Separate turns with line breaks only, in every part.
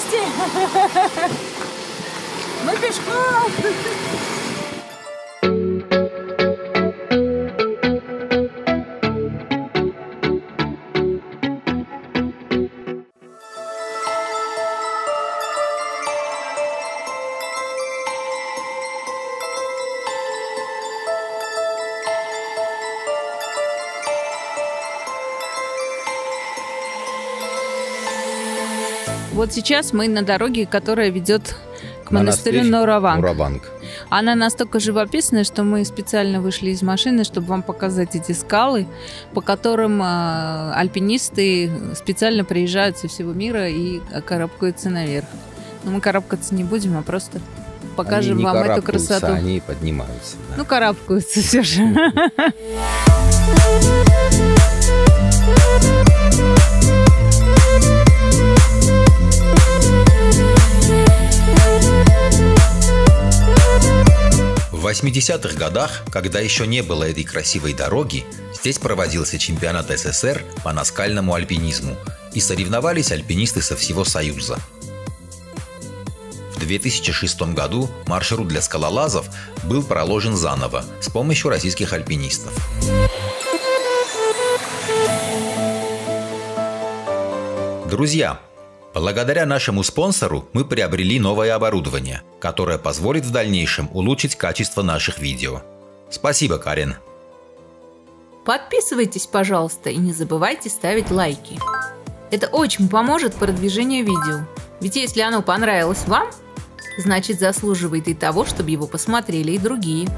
вместе. Мы пешком. Вот сейчас мы на дороге, которая ведет к монастырю Нураванг. Она настолько живописная, что мы специально вышли из машины, чтобы вам показать эти скалы, по которым альпинисты специально приезжают со всего мира и карабкаются наверх. Но мы карабкаться не будем, а просто покажем вам эту красоту.
Они поднимаются. Да.
Ну, карабкаются все же.
В 80-х годах, когда еще не было этой красивой дороги, здесь проводился чемпионат СССР по наскальному альпинизму, и соревновались альпинисты со всего Союза. В 2006 году маршрут для скалолазов был проложен заново с помощью российских альпинистов. Друзья, благодаря нашему спонсору мы приобрели новое оборудование, которое позволит в дальнейшем улучшить качество наших видео. Спасибо, Карен.
Подписывайтесь, пожалуйста, и не забывайте ставить лайки. Это очень поможет продвижению видео. Ведь если оно понравилось вам, значит заслуживает и того, чтобы его посмотрели и другие.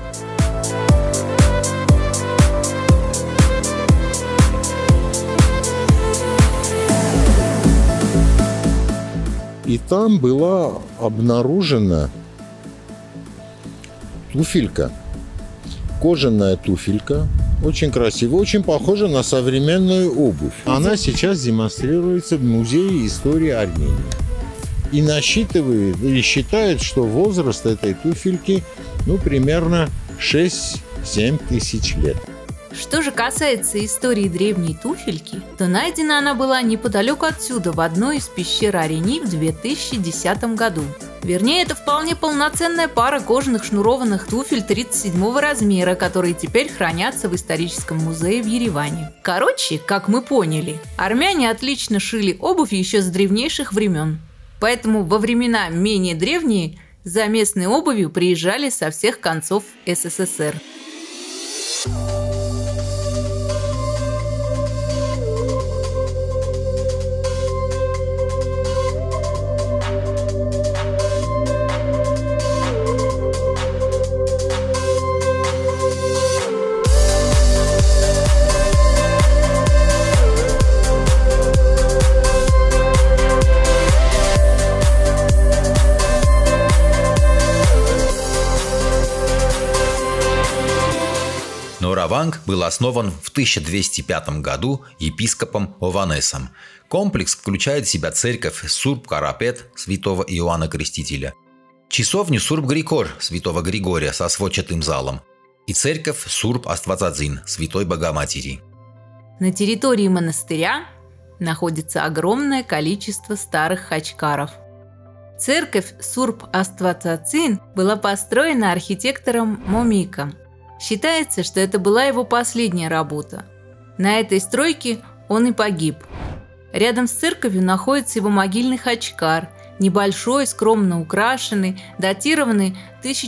И там была обнаружена туфелька, кожаная туфелька, очень красивая, очень похожа на современную обувь. Она сейчас демонстрируется в Музее истории Армении. И насчитывает, и считает, что возраст этой туфельки, примерно 6-7 тысяч лет.
Что же касается истории древней туфельки, то найдена она была неподалеку отсюда, в одной из пещер Арени в 2010 году. Вернее, это вполне полноценная пара кожаных шнурованных туфель 37 размера, которые теперь хранятся в историческом музее в Ереване. Короче, как мы поняли, армяне отлично шили обувь еще с древнейших времен. Поэтому во времена менее древние за местной обувью приезжали со всех концов СССР.
Нураванг был основан в 1205 году епископом Ованесом. Комплекс включает в себя церковь Сурб-Карапет святого Иоанна Крестителя, часовню Сурб-Григор святого Григория со сводчатым залом и церковь Сурб-Аствацадзин святой Богоматери.
На территории монастыря находится огромное количество старых хачкаров. Церковь Сурб-Аствацадзин была построена архитектором Момиком. Считается, что это была его последняя работа. На этой стройке он и погиб. Рядом с церковью находится его могильный хачкар, небольшой, скромно украшенный, датированный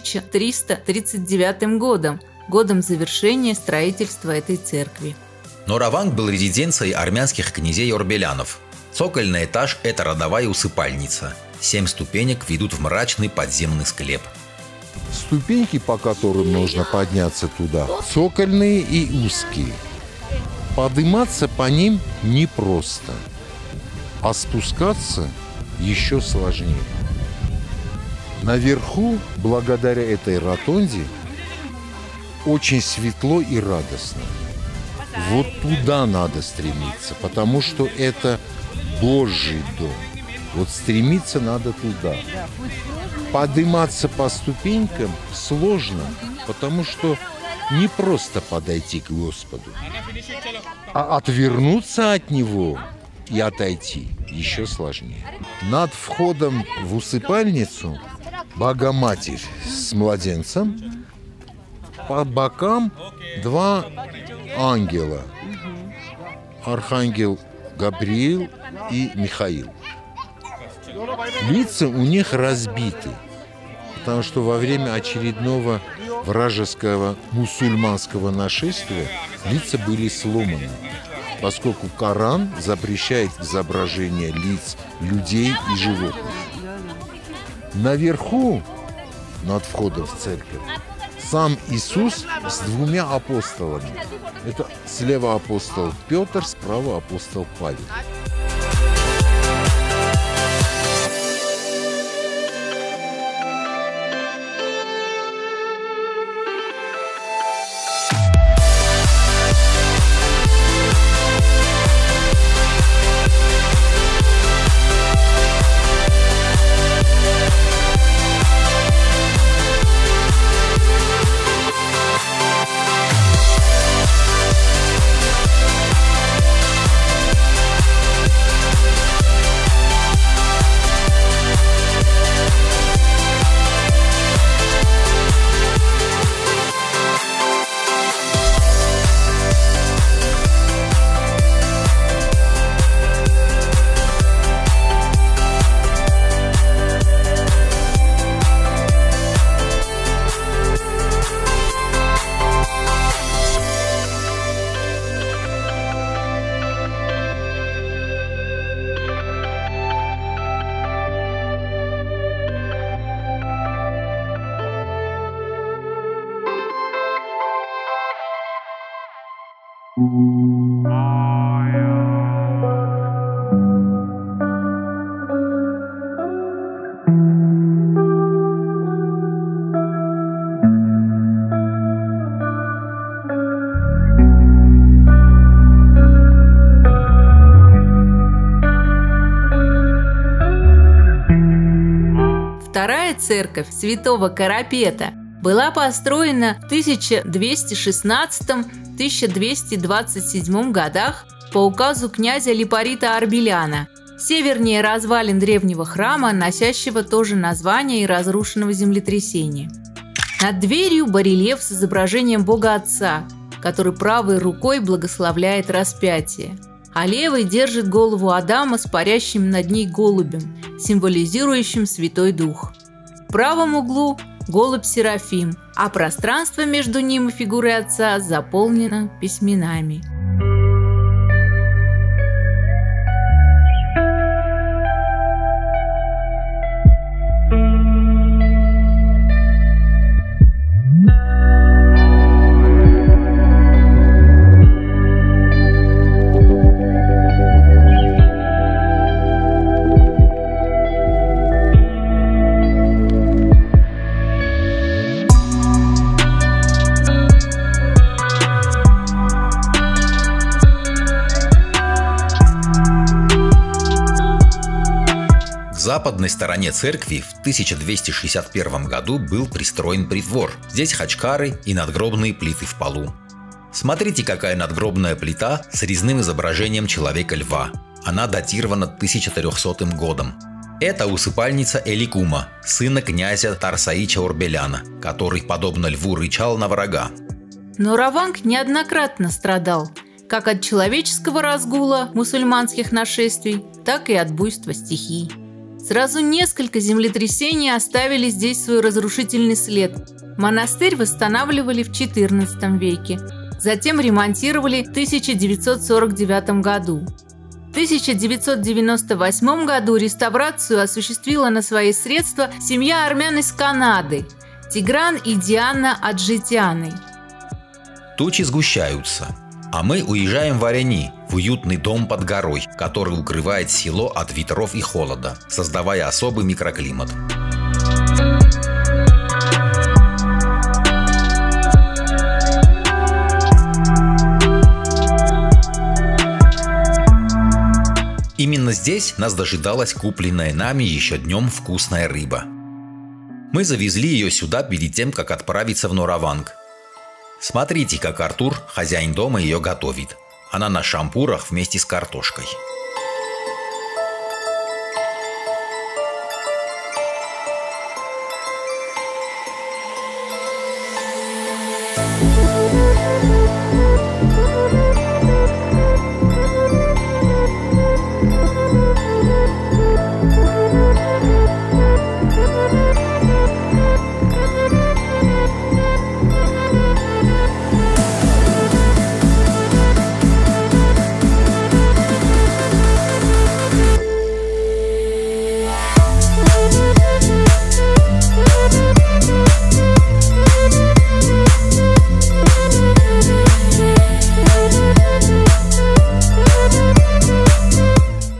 1339 годом, годом завершения строительства этой церкви.
Нураванг был резиденцией армянских князей-орбелянов. Цокольный этаж – это родовая усыпальница. 7 ступенек ведут в мрачный подземный склеп.
Ступеньки, по которым нужно подняться туда, цокольные и узкие. Подниматься по ним непросто, а спускаться еще сложнее. Наверху, благодаря этой ротонде, очень светло и радостно. Вот туда надо стремиться, потому что это Божий дом. Вот стремиться надо туда. Подниматься по ступенькам сложно, потому что не просто подойти к Господу, а отвернуться от Него и отойти еще сложнее. Над входом в усыпальницу Богоматерь с младенцем, по бокам два ангела. Архангел Гавриил и Михаил. Лица у них разбиты, потому что во время очередного вражеского мусульманского нашествия лица были сломаны, поскольку Коран запрещает изображение лиц людей и животных. Наверху, над входом в церковь, сам Иисус с двумя апостолами. Это слева апостол Петр, справа апостол Павел.
Вторая церковь Святого Карапета была построена в 1216-1227 годах по указу князя Липорита Арбеляна, севернее развалин древнего храма, носящего то же название и разрушенного землетрясения. Над дверью барельеф с изображением Бога Отца, который правой рукой благословляет распятие, а левой держит голову Адама с парящим над ней голубем, символизирующим Святой Дух. В правом углу голубь Серафим, а пространство между ним и фигурой Отца заполнено письменами.
К западной стороне церкви в 1261 году был пристроен притвор. Здесь хачкары и надгробные плиты в полу. Смотрите, какая надгробная плита с резным изображением человека-льва. Она датирована 1300 годом. Это усыпальница Эликума, сына князя Тарсаича Орбеляна, который, подобно льву, рычал на врага.
Но Раванг неоднократно страдал как от человеческого разгула мусульманских нашествий, так и от буйства стихий. Сразу несколько землетрясений оставили здесь свой разрушительный след. Монастырь восстанавливали в XIV веке, затем ремонтировали в 1949 году. В 1998 году реставрацию осуществила на свои средства семья армян из Канады – Тигран и Диана Аджитяны.
Тучи сгущаются, а мы уезжаем в Арени, в уютный дом под горой, который укрывает село от ветров и холода, создавая особый микроклимат. Именно здесь нас дожидалась купленная нами еще днем вкусная рыба. Мы завезли ее сюда перед тем, как отправиться в Нураванг. Смотрите, как Артур, хозяин дома, ее готовит. Она на шампурах вместе с картошкой.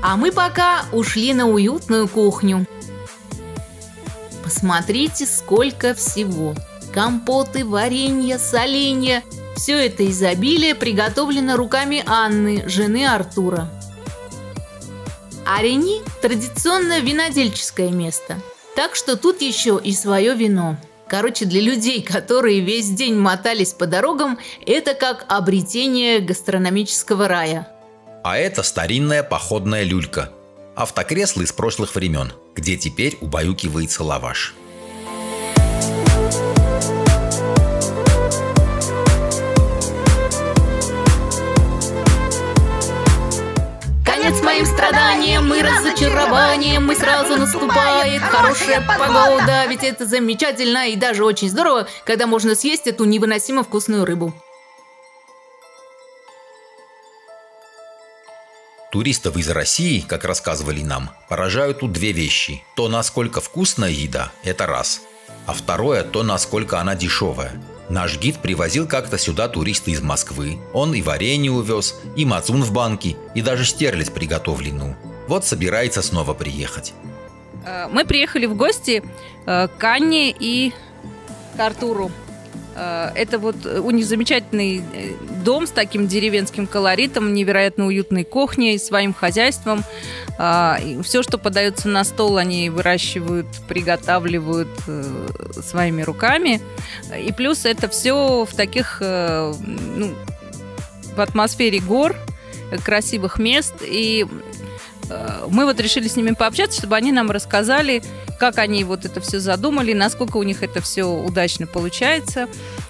А мы пока ушли на уютную кухню. Посмотрите, сколько всего. Компоты, варенье, соленья. Все это изобилие приготовлено руками Анны, жены Артура. Арени – традиционное винодельческое место. Так что тут еще и свое вино. Короче, для людей, которые весь день мотались по дорогам, это как обретение гастрономического рая.
А это старинная походная люлька. Автокресло из прошлых времен, где теперь убаюкивается лаваш.
Конец моим страданиям и разочарованиям, и сразу наступает хорошая погода. Ведь это замечательно и даже очень здорово, когда можно съесть эту невыносимо вкусную рыбу.
Туристов из России, как рассказывали нам, поражают тут две вещи. То, насколько вкусная еда – это раз. А второе – то, насколько она дешевая. Наш гид привозил как-то сюда туриста из Москвы. Он и варенье увез, и мацун в банке, и даже стерлядь приготовленную. Вот собирается снова приехать.
Мы приехали в гости к Анне и к Артуру. Это вот у них замечательный дом с таким деревенским колоритом, невероятно уютной кухней, своим хозяйством. Все, что подается на стол, они выращивают, приготавливают своими руками. И плюс это все в таких, в атмосфере гор, красивых мест. И мы вот решили с ними пообщаться, чтобы они нам рассказали, как они вот это все задумали, насколько у них это все удачно получается,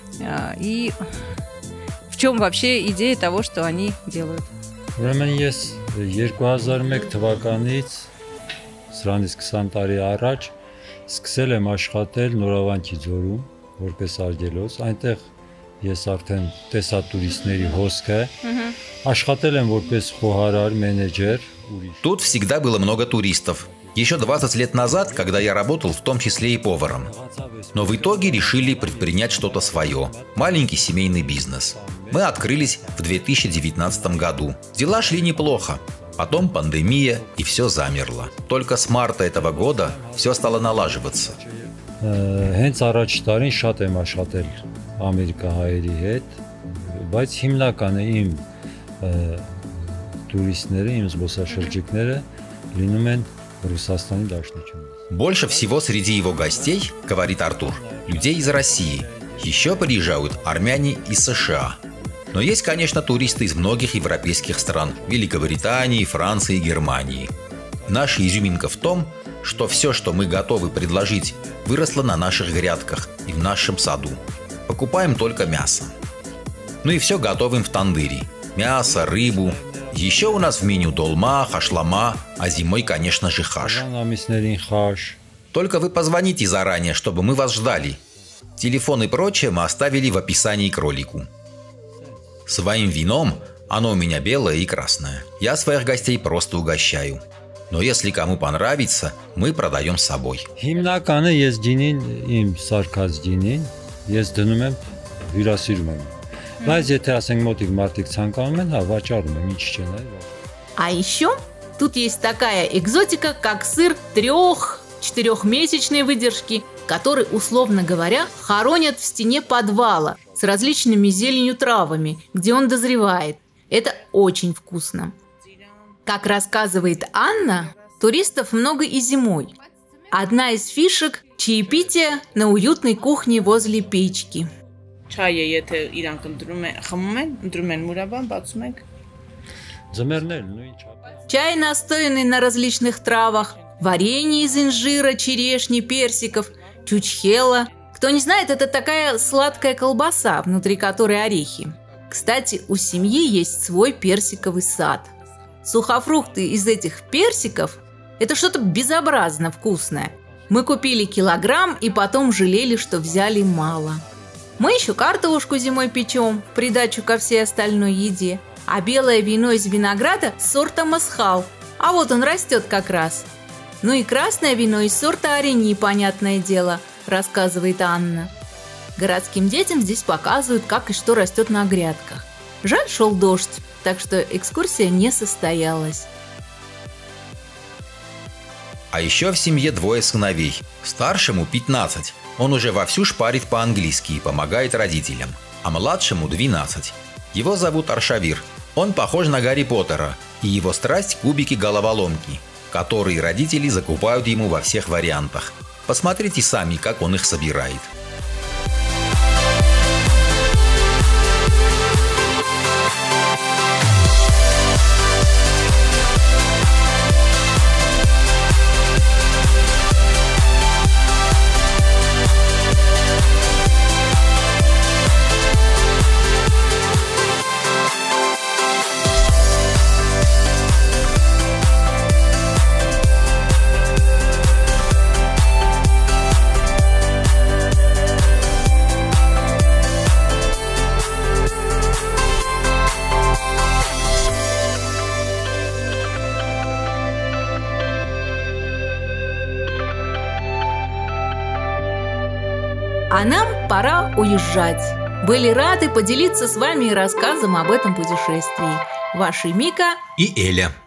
и в чем вообще идея того, что они делают.
Ուրեմն ես 2001 թվականից սրանից 20 տարի առաջ սկսել եմ աշխատել Նորավանքի ձորում որպես արգելոց, այնտեղ ես արդեն տեսա տուրիստների հոսքը, աշխատել եմ որպես խոհարար, менеджер.
Тут всегда было много туристов. Еще 20 лет назад, когда я работал в том числе и поваром. Но в итоге решили предпринять что-то свое. Маленький семейный бизнес. Мы открылись в 2019 году. Дела шли неплохо. Потом пандемия, и все замерло. Только с марта этого года все стало налаживаться.
Հենց առաջ տարին շատ եմ աշխատել ամերիկահայերի հետ, բայց հիմնականը իմ տուրիստները, իմ զբոսաշրջիկները լինում են Ռուսաստանի Դաշնությունից.
Больше всего среди его гостей, говорит Артур, людей из России. Еще приезжают армяне из США. Но есть, конечно, туристы из многих европейских стран – Великобритании, Франции, Германии. Наша изюминка в том, что все, что мы готовы предложить, выросло на наших грядках и в нашем саду. Покупаем только мясо. Ну и все готовим в тандыре. Мясо, рыбу. Еще у нас в меню долма, хашлама, а зимой, конечно же, хаш. Только вы позвоните заранее, чтобы мы вас ждали. Телефон и прочее мы оставили в описании к ролику. Своим вином, оно у меня белое и красное, я своих гостей просто угощаю. Но если кому понравится, мы продаем с собой.
Հիմնականը ես ջինին, իմ սարքած ջինին, ես դնում եմ, հյուրասիրում եմ. Բայց եթե ասենք մոտիկ մարդիկ ցանկանում են, հա, վաճառում եմ, ինչ չեն, այ։
А еще тут есть такая экзотика, как сыр 3-4-месячной выдержки, который, условно говоря, хоронят в стене подвала с различными зеленью травами, где он дозревает. Это очень вкусно. Как рассказывает Анна, туристов много и зимой. Одна из фишек – чаепитие на уютной кухне возле печки.
Չայը եթե իրանք խմում են, ընտրում են մուրաբան, բացում ենք։
Ձմեռներ նույն չափ։
Чай, настоянный на различных травах, варенье из инжира, черешни, персиков, чучхела. Кто не знает, это такая сладкая колбаса, внутри которой орехи. Кстати, у семьи есть свой персиковый сад. Сухофрукты из этих персиков – это что-то безобразно вкусное. Мы купили килограмм и потом жалели, что взяли мало. Мы еще картошку зимой печем в придачу ко всей остальной еде. А белое вино из винограда сорта Масхал. А вот он растет как раз. Ну и красное вино из сорта Арени, понятное дело, рассказывает Анна. Городским детям здесь показывают, как и что растет на грядках. Жаль, шел дождь, так что экскурсия не состоялась.
А еще в семье двое сыновей. Старшему 15. Он уже вовсю шпарит по-английски и помогает родителям. А младшему 12. Его зовут Аршавир. Он похож на Гарри Поттера. И его страсть – кубики-головоломки, которые родители закупают ему во всех вариантах. Посмотрите сами, как он их собирает.
А нам пора уезжать. Были рады поделиться с вами рассказом об этом путешествии. Ваши Мика
и Эля.